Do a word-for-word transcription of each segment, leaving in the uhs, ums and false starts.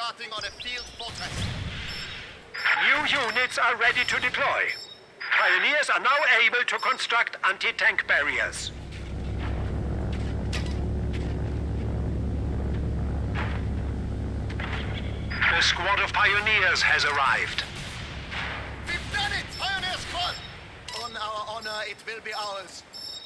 starting on a field fortress. New units are ready to deploy. Pioneers are now able to construct anti-tank barriers. A squad of pioneers has arrived. We've done it! Pioneer squad! On our honor, it will be ours.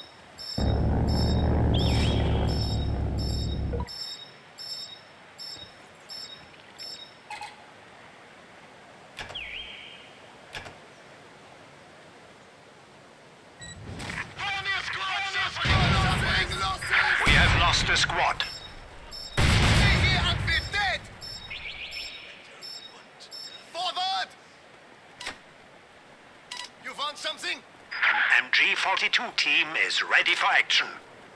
Pioneer squad! Suffering losses! We have lost a squad. Stay here and be dead! Forward! You want something? An M G forty-two team is ready for action.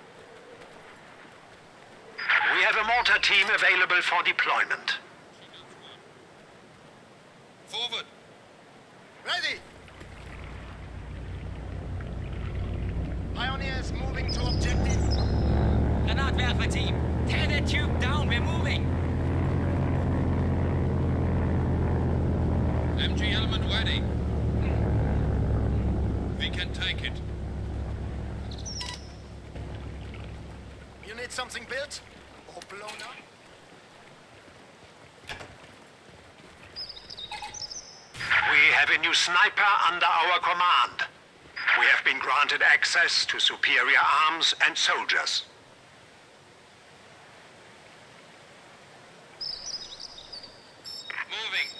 We have a mortar team available for deployment. Forward! Ready! Pioneers moving to objective. Granatwerfer team, tear that tube down, we're moving! M G element ready. We can take it. You need something built? Or blown up? We have a new sniper under our command. We have been granted access to superior arms and soldiers. Moving.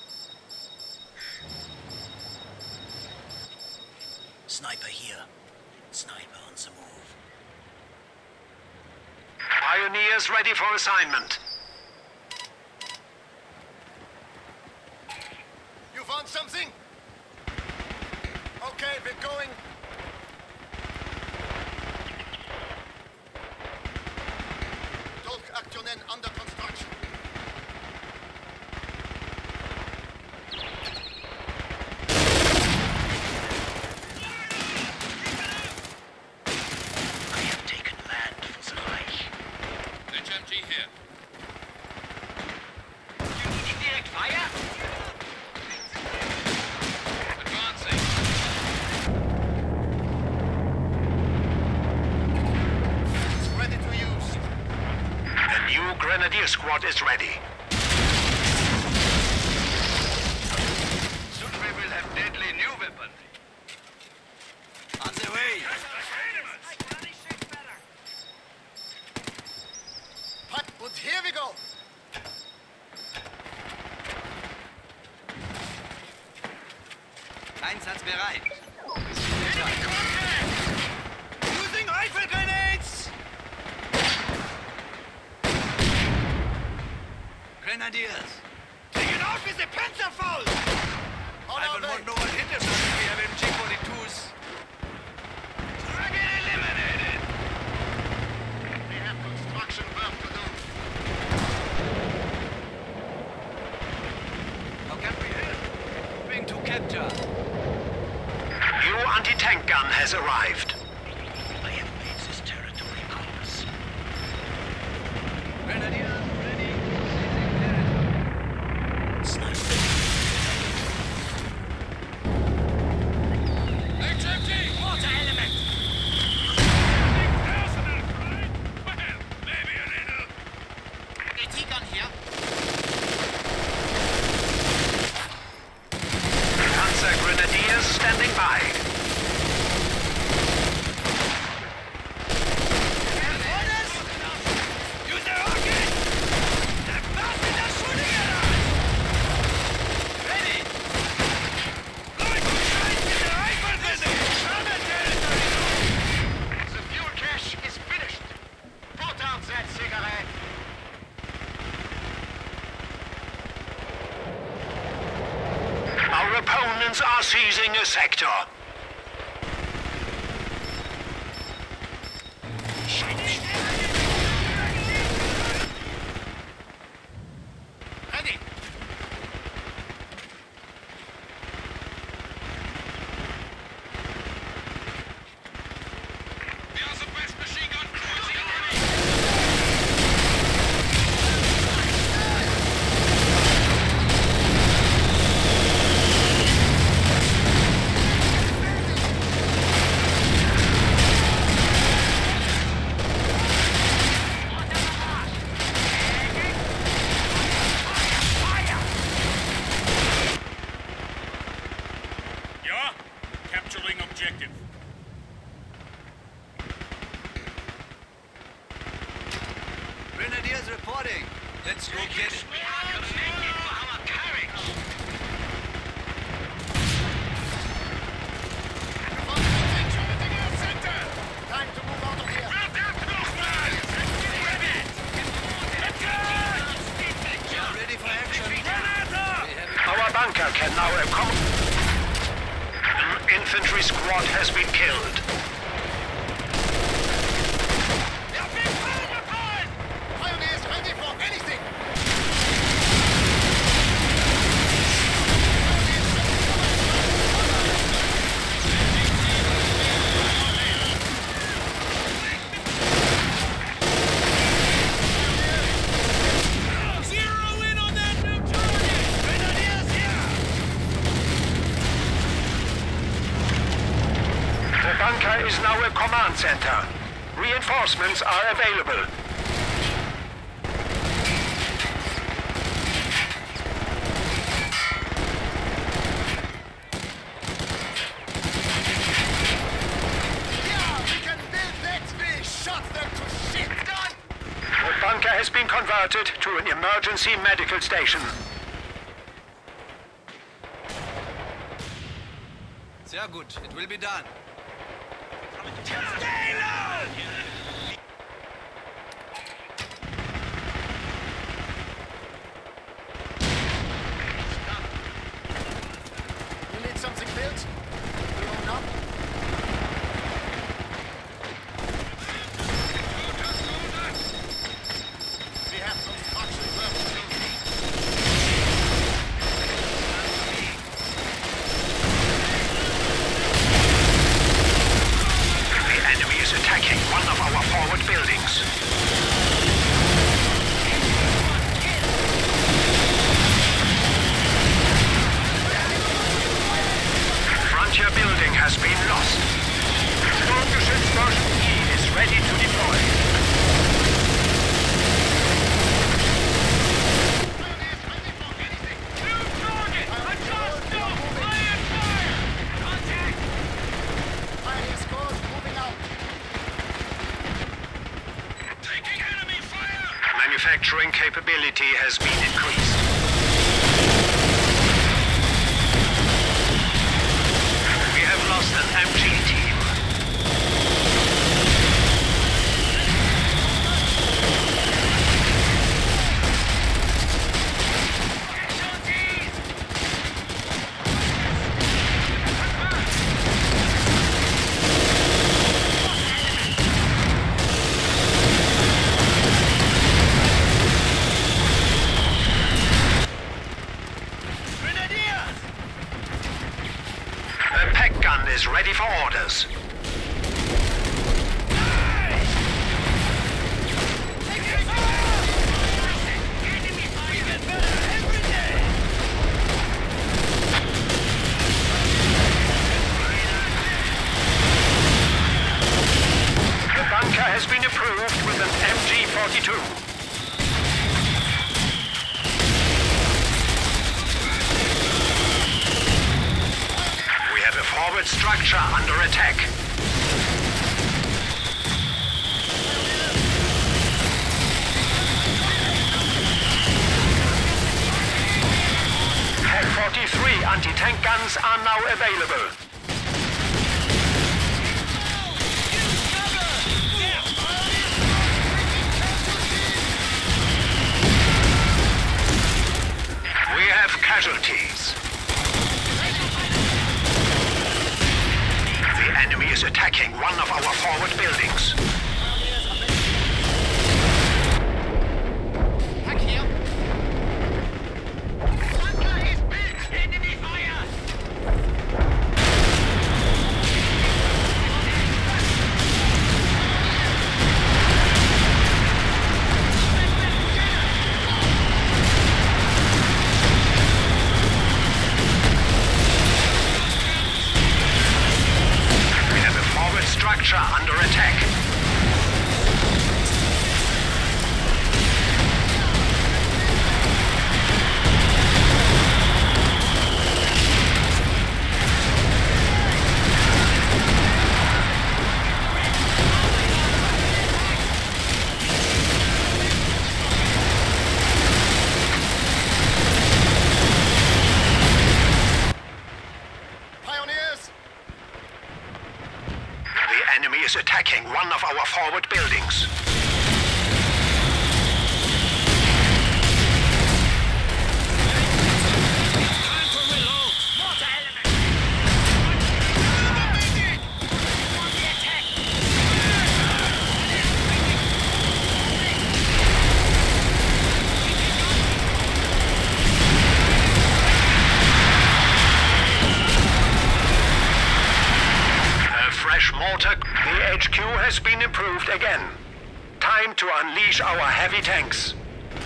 Sniper here. Sniper on the move. Pioneers ready for assignment. You found something? Okay, we're going. Dolkaktionen under construction. I have taken land for the Reich. H M G here. You need direct fire? Advancing. It's ready to use. A new grenadier squad is ready. Soon we will have deadly new weapons. On the way! Hut, but here we go. Einsatzbereit. Using rifle grenades! Grenadiers! Take it out with the Panzerfaust! On I our will way. want no one hit us when we have M G forty-twos. Target eliminated. We have construction work to do. How can we help? Moving to capture. New anti-tank gun has arrived. I have made this territory ours. Grenadiers ready. Sniper. H M G! Water element! Personal, right? Well, maybe a little. AT gun here. Panzer grenadiers standing by. Use the rocket! The bastards are shooting at us! Ready! Going to strike with the rifle grenade! Other territory! The fuel cache is finished. Put out that cigarette. Our opponents are seizing a sector. Ready! We are the best machine gun crews in the army. Grenadiers reporting. Let's go get it. We are commended for our courage. Time to move out of here. We are ready for action. We have Our bunker can now accommodate. An infantry squad has been killed. Pioneers ready for anything. Zero in on that new target! Grenadiers here! The bunker is now a command center. Reinforcements are available. Yeah, we can build that. We shot them to shit. Done. The bunker has been converted to an emergency medical station. Sehr gut. It will be done. Stay low! You need something built? Blown up? We have construction work to do. The enemy is attacking one of our forward buildings. Frontier building has been lost. Sturmgeschützversion E is ready to deploy. Pioneer squad moving out. Taking enemy fire! Manufacturing capability has been increased. We have lost an M G team. Grenadiers! A pack gun is ready for orders. We get better every day! The bunker has been approved with an M G forty-two. We have a forward structure under attack. Pack forty-three anti-tank guns are now available. We have casualties. The enemy is attacking one of our forward buildings. Back here. Bunker is built! Enemy fire! We have a forward structure under attack. to unleash our heavy tanks.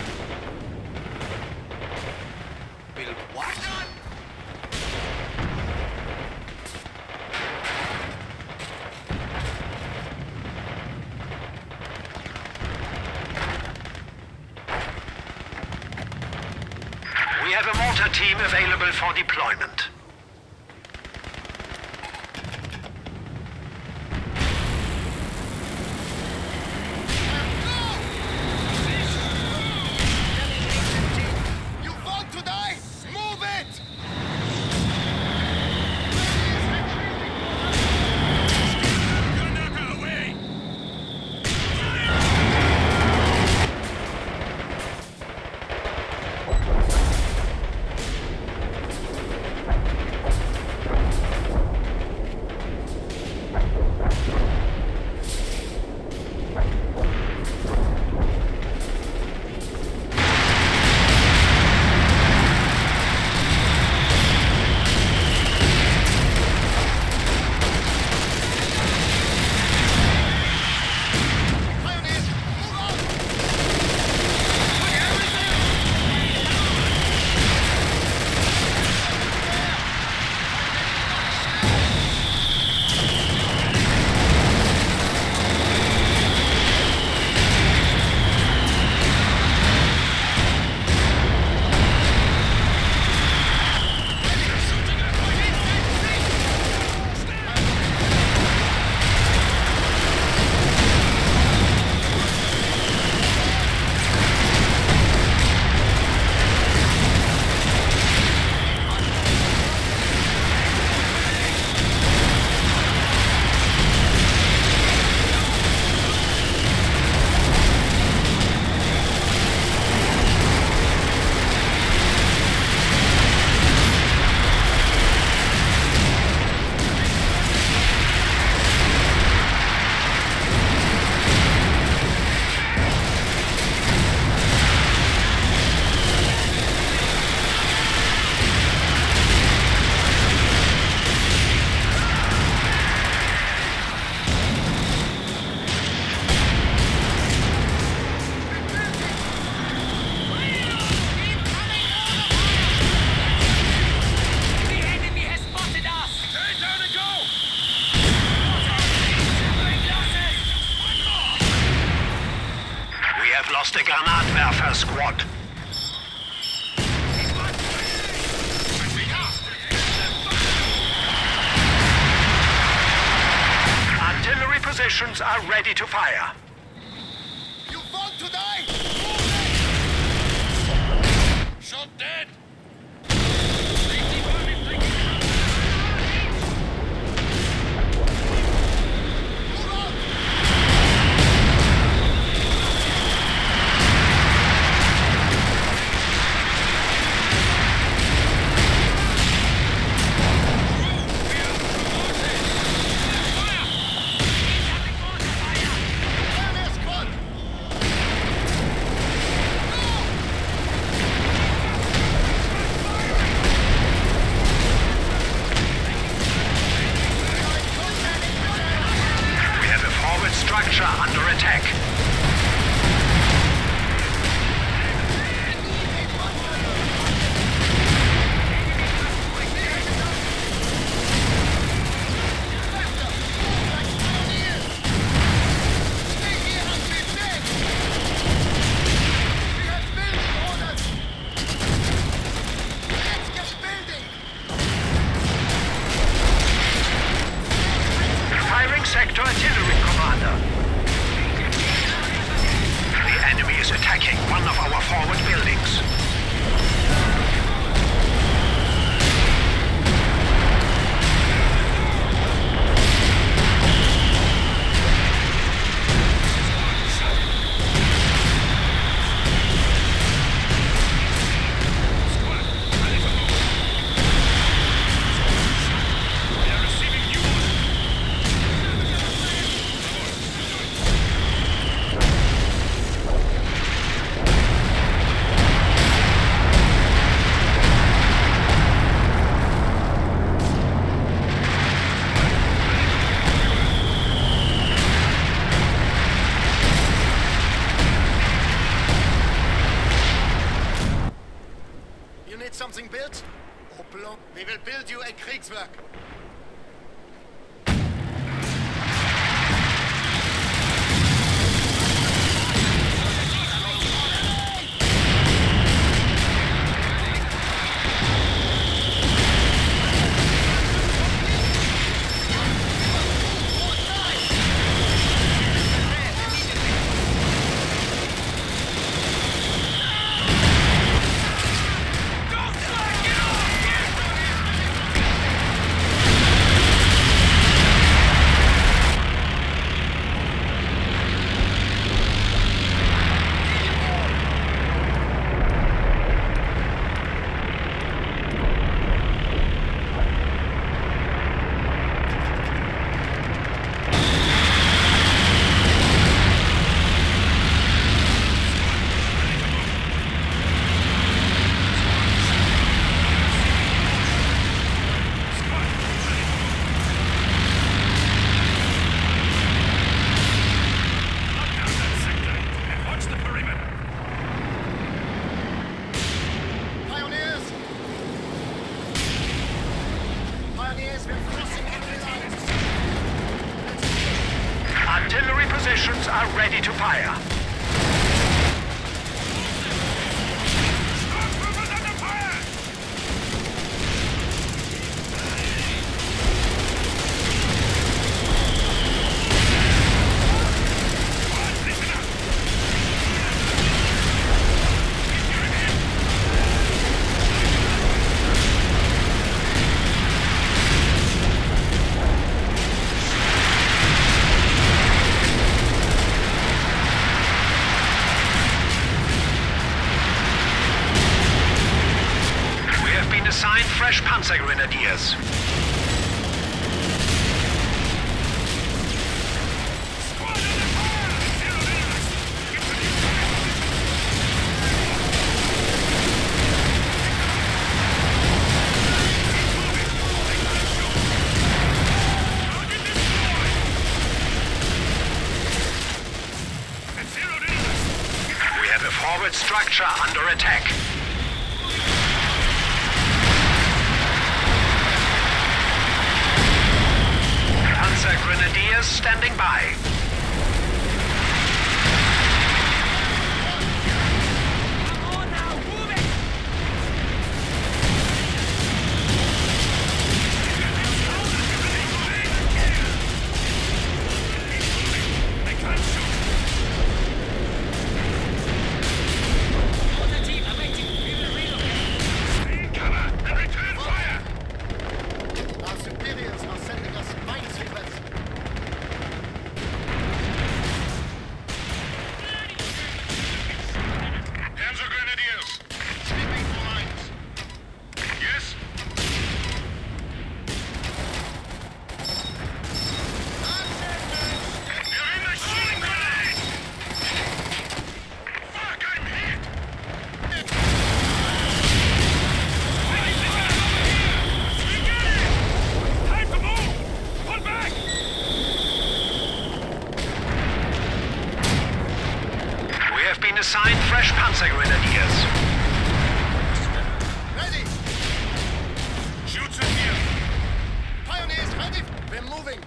Will what? We have a mortar team available for deployment. You want to die? Move it! Gunner away! Pioneers, move out! The enemy has spotted us! Turn down and go! Suffering losses! We have lost a Granatwerfer squad. Artillery positions are ready to fire. You want to die? Shot dead! Move out! Incoming mortar fire! something built or blown? We will build you a Kriegswerk. Artillery positions are ready to fire. Stormtroopers under fire! Squad, listen up! Keep your head! Assigned fresh Panzer Grenadiers. Squad under fire! Zero minerals! Get to the Target destroyed! And zero minerals! We have a forward structure under attack. Panzer Grenadiers standing by. Come on now, move it! They can't shoot! All the team awaiting. We will relocate. Stay in cover and return fire! Our superiors are sending us minesweepers. Panzer Grenadiers! Sweeping for lines. Yes? They're in the shooting grenade! Fuck, I'm hit! Hey, listen over here! We get it! Time to move! Pull back! We have been assigned fresh Panzer Grenadiers. Ready! Shoots in here! Pioneers ready! We're moving!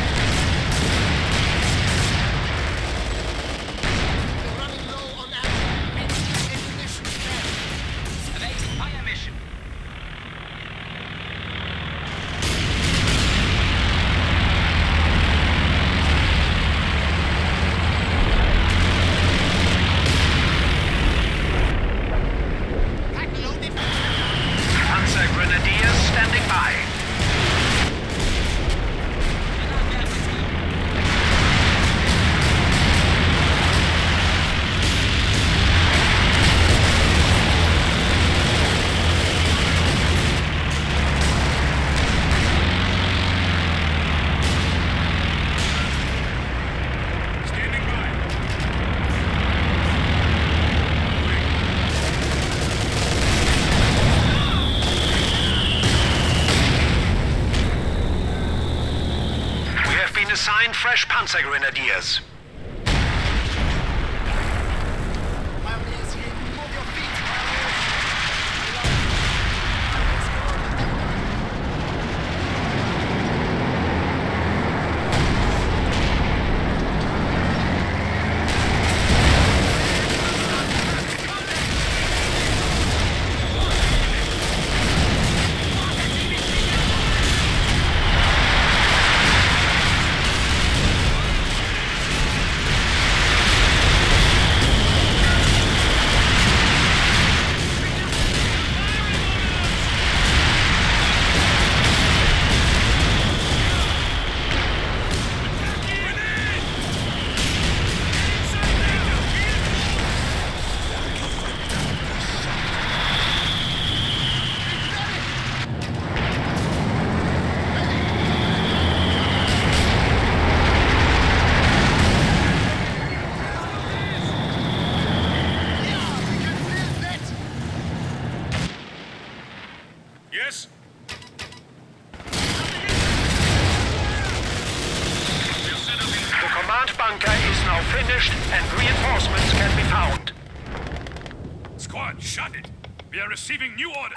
We're running low on ammo. Ammunition spare. Awaiting fire mission. Panzer Grenadiers standing by. Standing by! We have been assigned fresh Panzer Grenadiers. Pioneers here. Move your feet, pioneers. established and reinforcements can be found. Squad, shut it! We are receiving new orders!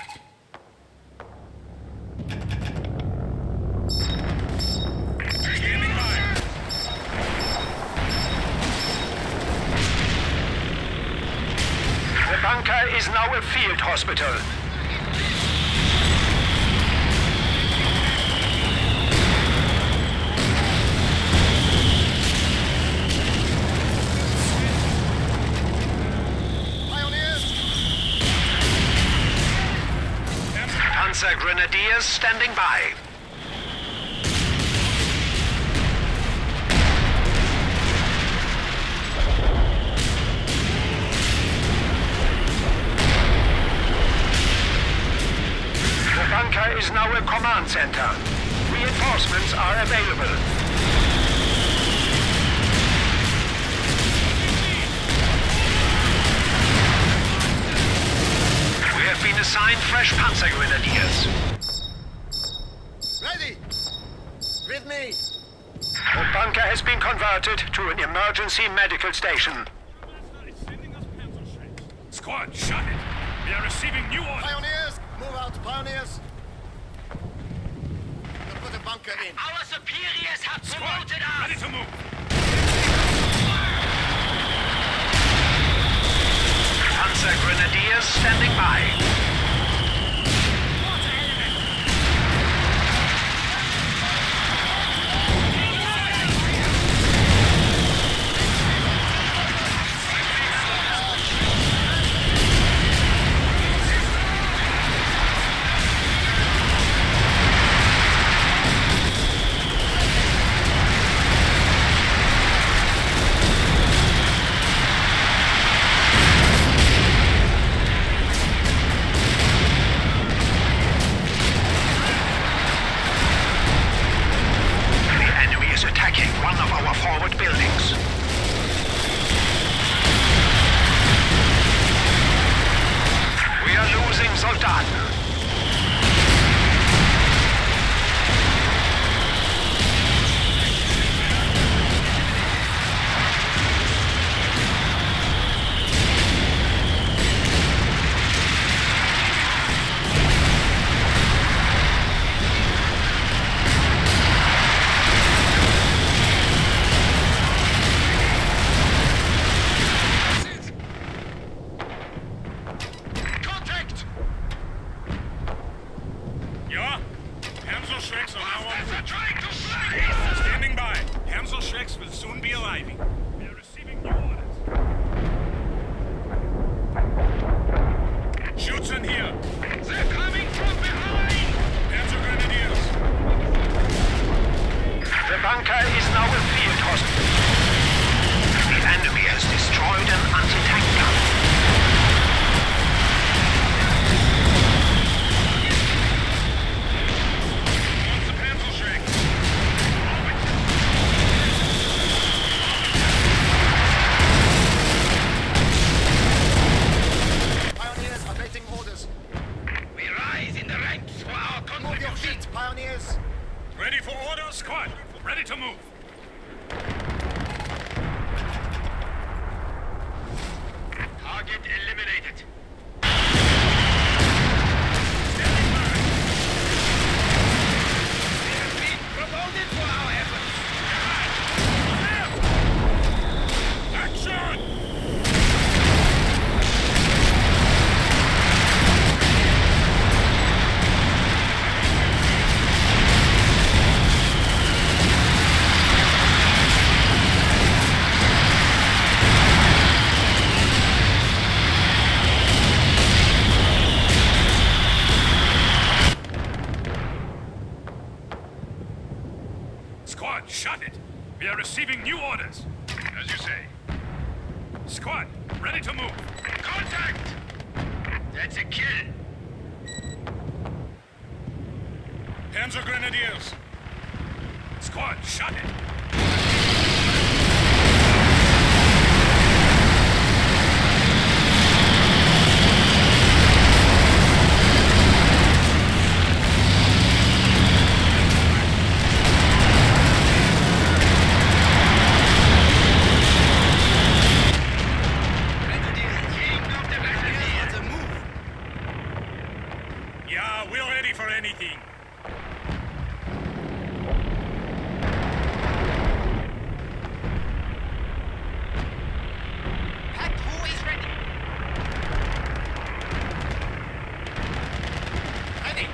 Standing by! The bunker is now a field hospital. Panzer Grenadiers standing by. The bunker is now a command center. Reinforcements are available. We have been assigned fresh Panzer Grenadiers. Ready! With me! The bunker has been converted to an emergency medical station. Squad, shut it! We are receiving new orders! Pioneers! Move out, pioneers! We'll put a bunker in. Our superiors have Squad, promoted ready us! to move! Panzer Grenadiers standing by. Standing by. Hamsel Schrecks will soon be arriving. We are receiving new orders. Shoots in here. They're coming from behind! Panzer Grenadiers. The bunker is now a field hospital. The enemy has destroyed an anti-tank gun. Pioneers! Ready for order, squad. Ready to move. Target eliminated. Standing by. We have been promoted for our efforts. Action! Squad, shut it! We are receiving new orders. As you say. Squad, ready to move. Contact! That's a kill. Panzer Grenadiers. Squad, shut it! for anything. Pat, who is ready? Ready.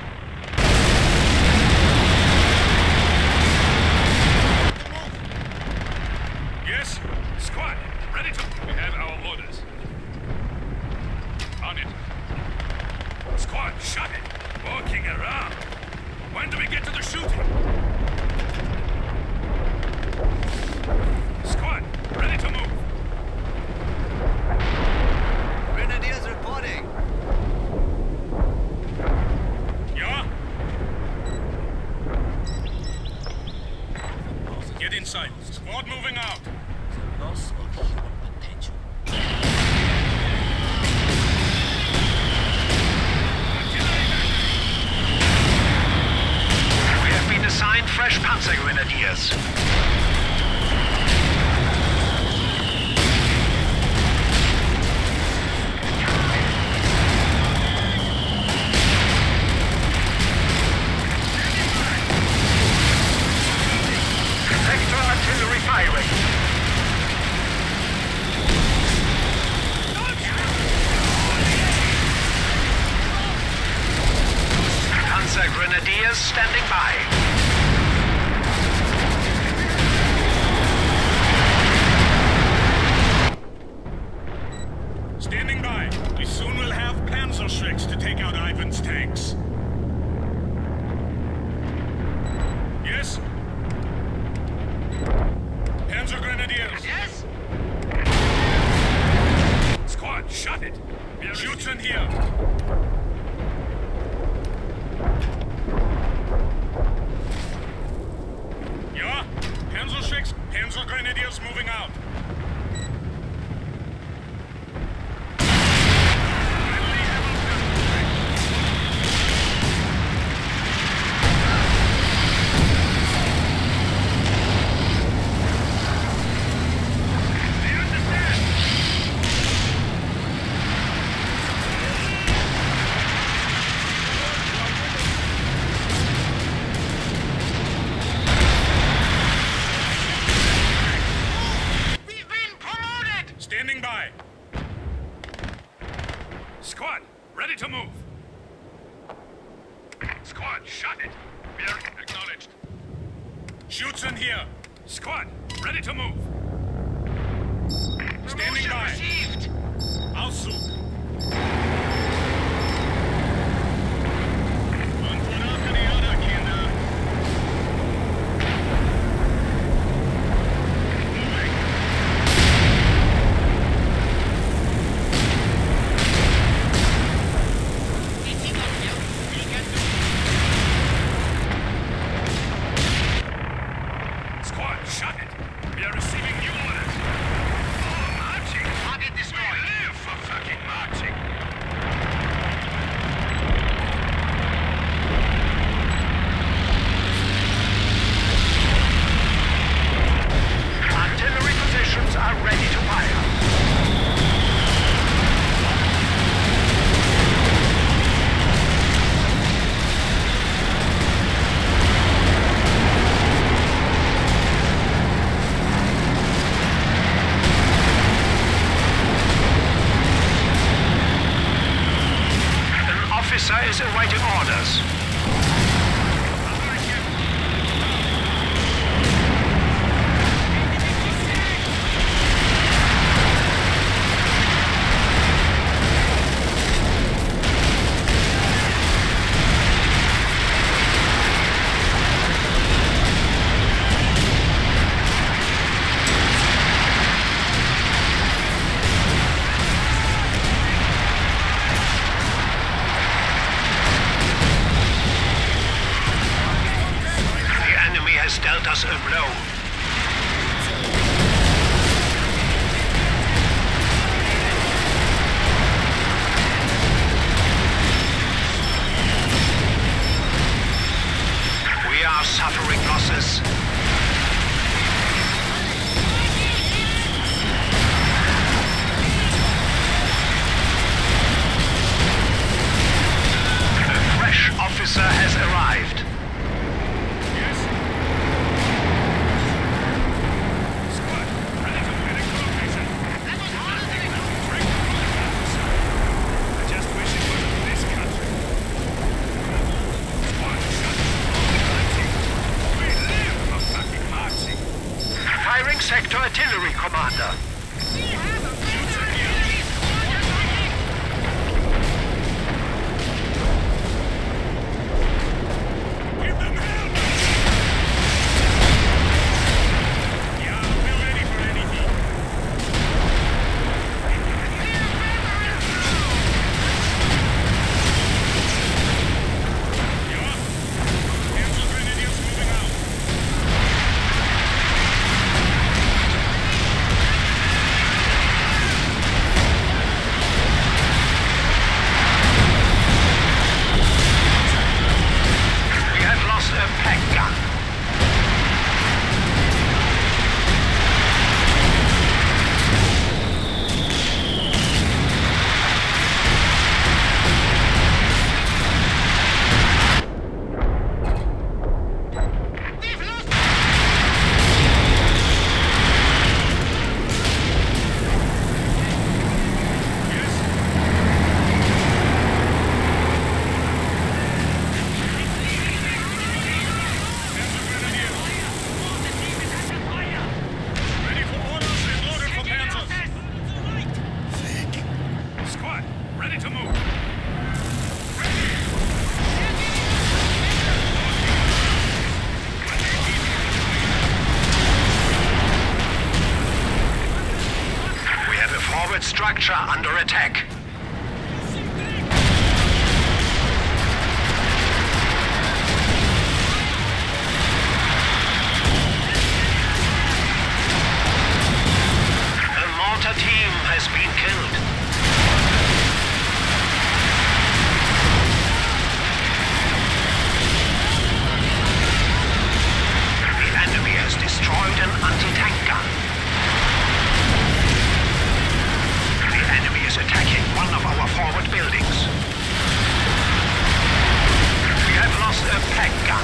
Yes? Squad, ready to... We have our orders. On it. Squad, shut it. Walking around. When do we get to the shooting? Squad, ready to move. Grenadiers reporting. Yeah? Get inside. Squad moving out. Loss of human potential. We have been assigned fresh Panzer Grenadiers. Sector artillery firing. Panzer Grenadiers standing by. Standing by. We soon will have Panzerschrecks to take out Ivan's tanks. Yes? Panzer Grenadiers. Yes? Squad, shut it. Schützen here. Ja? Panzerschrecks, Panzer Grenadiers moving out. We've been promoted! Standing by. Squad, ready to move. Squad, shut it. We are acknowledged. Schützen here. Squad, ready to move. Standing Promotion by. received! Auszug. Und wonach die other, Kinder? It's enough now. We can do Squad, shut it. We are receiving new orders. Oh, marching. target destroyed. We live for fucking marching. Artillery positions are ready to fire. An officer is awaiting orders. The enemy has dealt us a blow. We are suffering losses. A fresh officer artillery commander. Give them hell! Yeah, we're ready for anything. Yeah? Cancel grenadiers moving out. We have lost a pack gun. Ready for orders and loaded for Panzers. Squad, ready to move. We have a forward structure under attack. A mortar team has been killed. The enemy has destroyed an anti-tank gun. The enemy is attacking one of our forward buildings. We have lost a pack gun.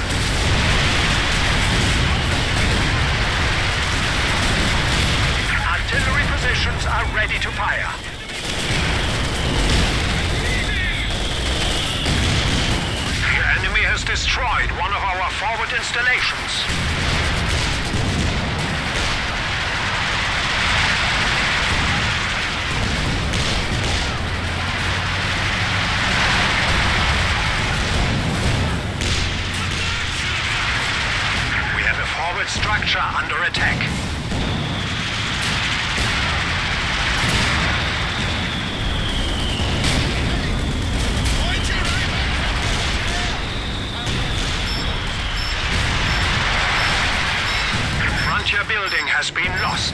Artillery positions are ready to fire. The enemy has destroyed one of our forward installations. We have a forward structure under attack. Frontier building has been lost.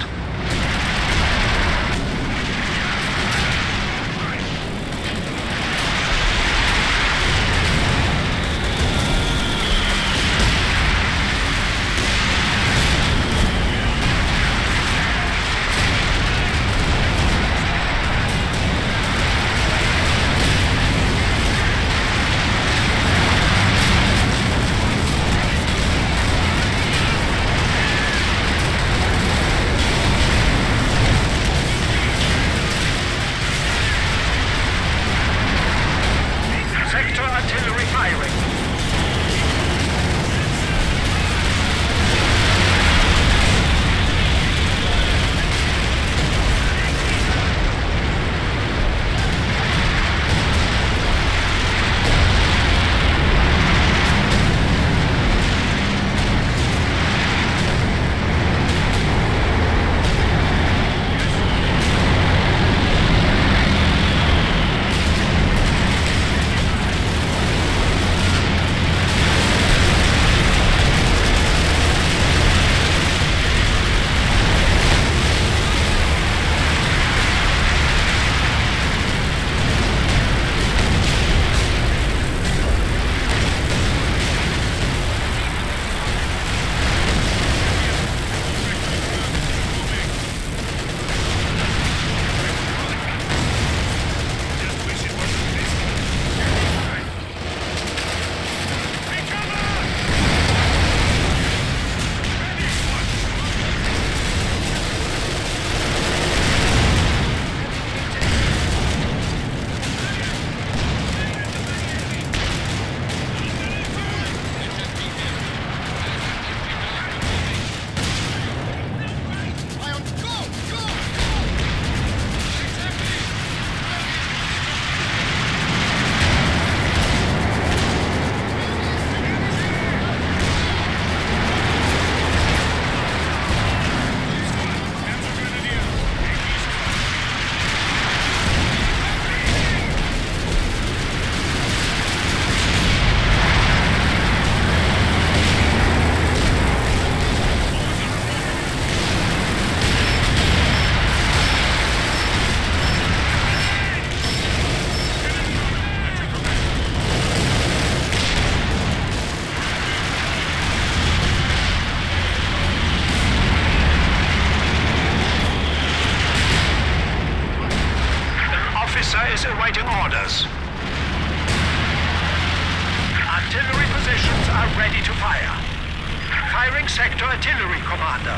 Awaiting orders. Artillery positions are ready to fire. Firing sector artillery commander.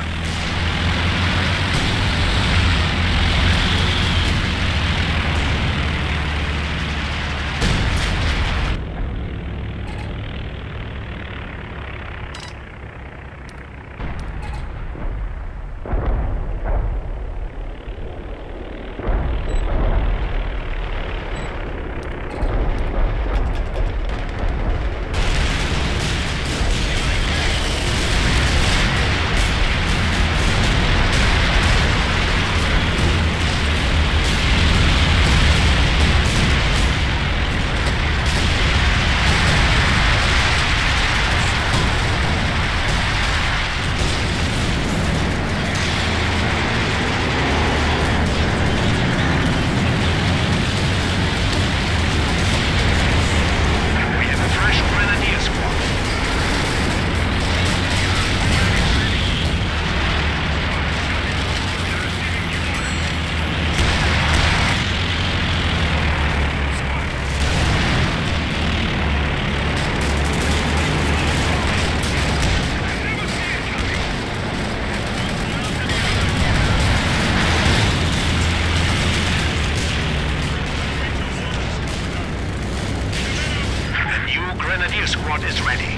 Grenadier squad is ready.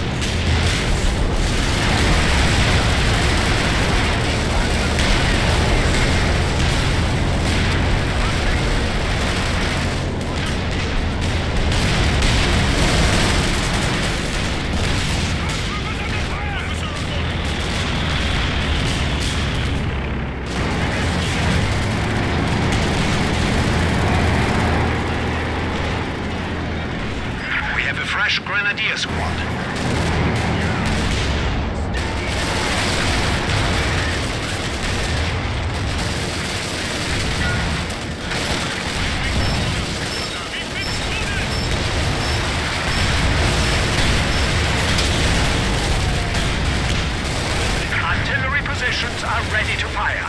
Fresh Grenadier squad. Artillery positions are ready to fire.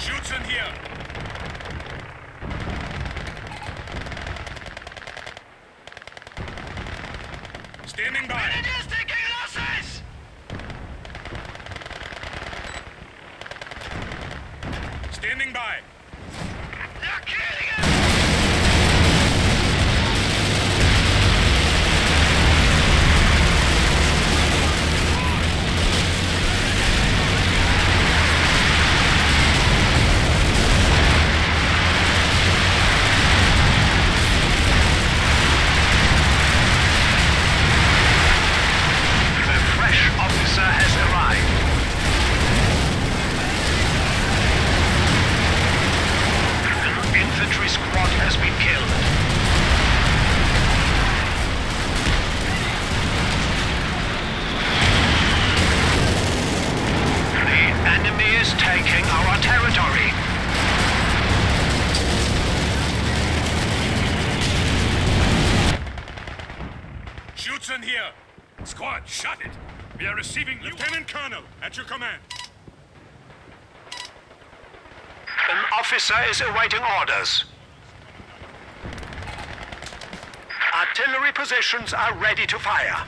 Shoots in here. Standing by. Grenadiers taking losses! Standing by. They're killing us! Shoots in here. Squad, shut it. We are receiving Lieutenant Colonel at your command. An officer is awaiting orders. Artillery positions are ready to fire.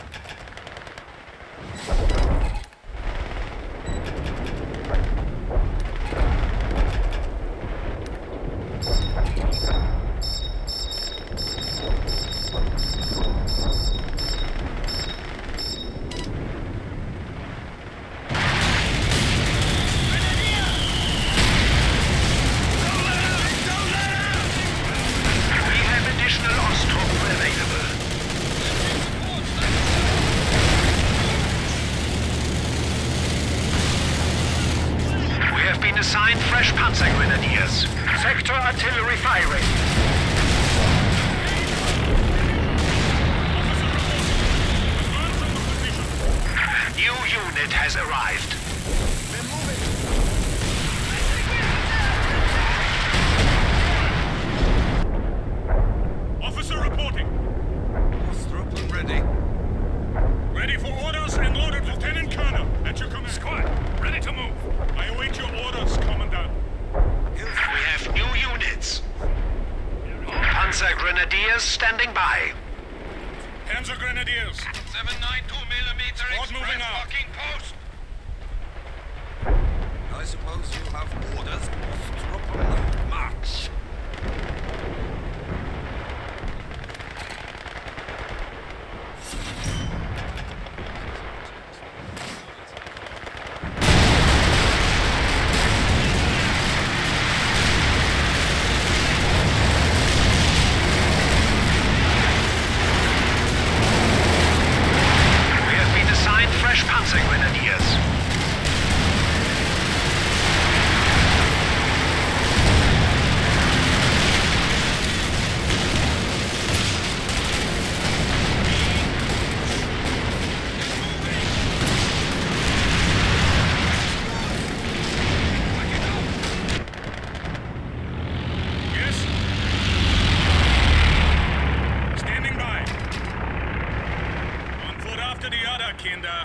Assigned fresh Panzer Grenadiers. Sector artillery firing. A new unit has arrived. Officer reporting. Struppel ready. Ready for orders and loaded, Lieutenant Colonel. At your command. Squad, ready to move. I await your orders, Commandant. We have new units. Panzer Grenadiers standing by. Panzer Grenadiers. seven ninety-two millimeter Squad moving express out. fucking post. I suppose you have orders. Struppel march. Panzer Grenadiers. Yes? Standing by. One foot after the other, Kinder.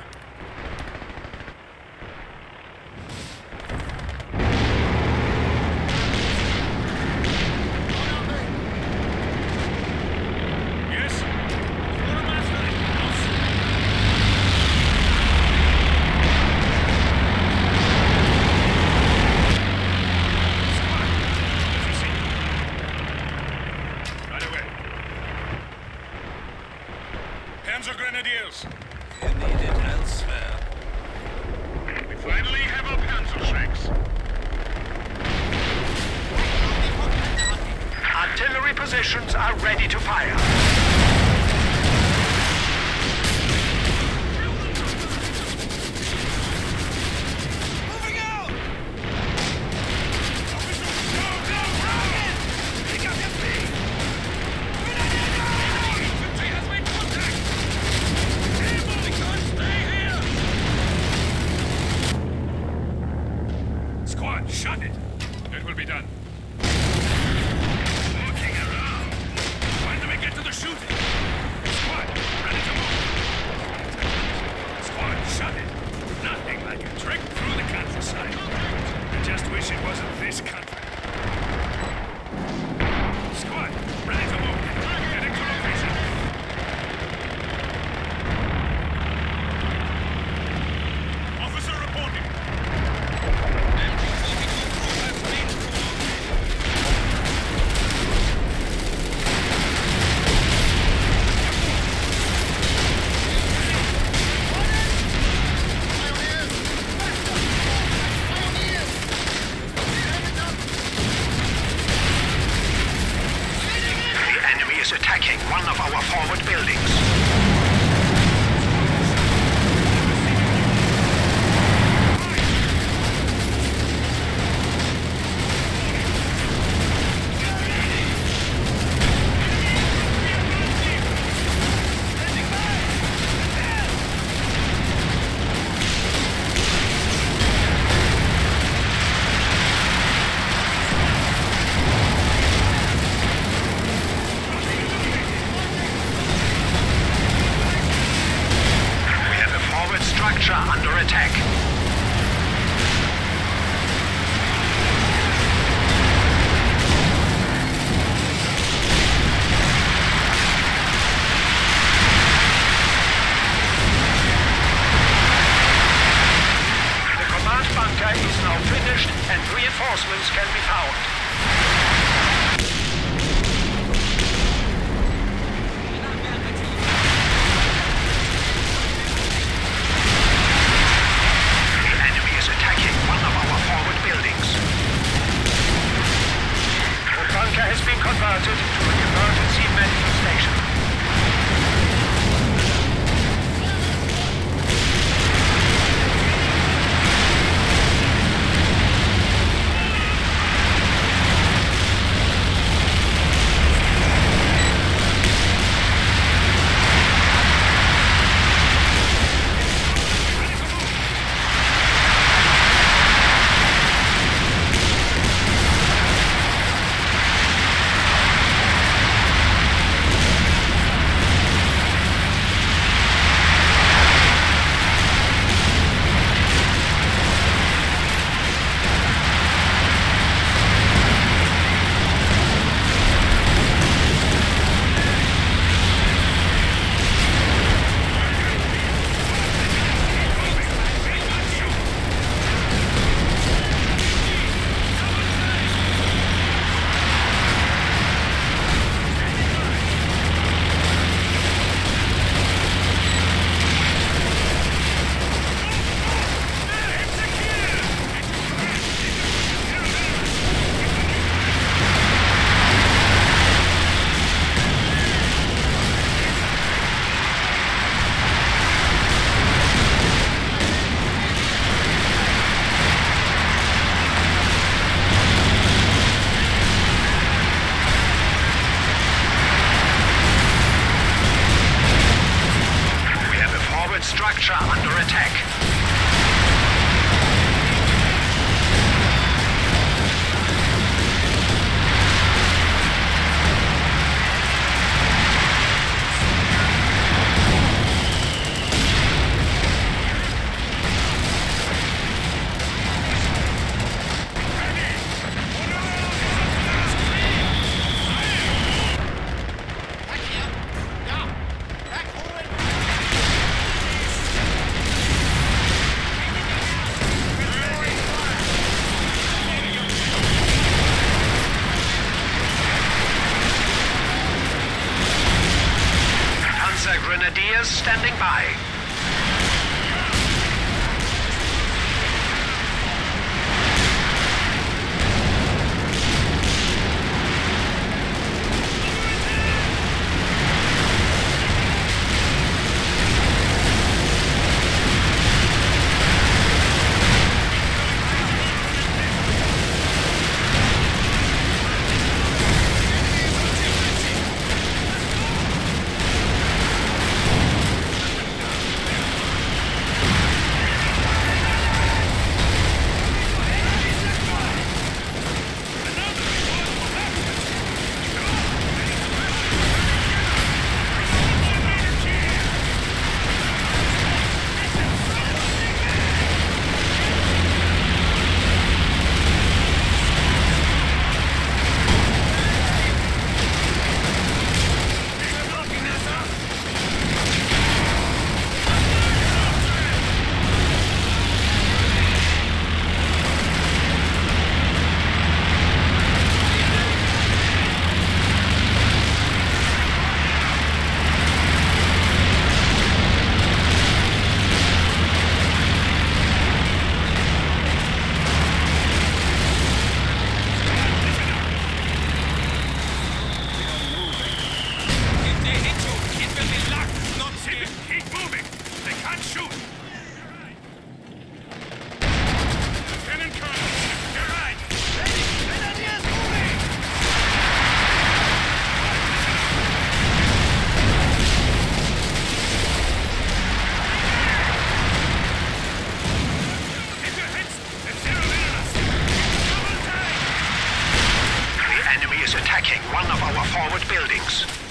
Panzer Grenadiers. You need it elsewhere. We finally have our Panzer shanks. Artillery positions are ready to fire. Moving out! Go, go, rocket! Pick up your feet! Infantry has made contact! Able, we can't stay here! Squad, shut it. It will be done. Walking around! When do we get to the shooting? Squad, ready to move. Squad, shut it. Nothing like a trek through the countryside. I just wish wish it wasn't this country. Squad, ready to move. Heading to location. Officer reporting. Attacking one of our forward buildings. Under attack. The command bunker is now finished and reinforcements can be found. Has been converted to an emergency medical station. Structure under attack. Grenadiers standing by. one of our forward buildings.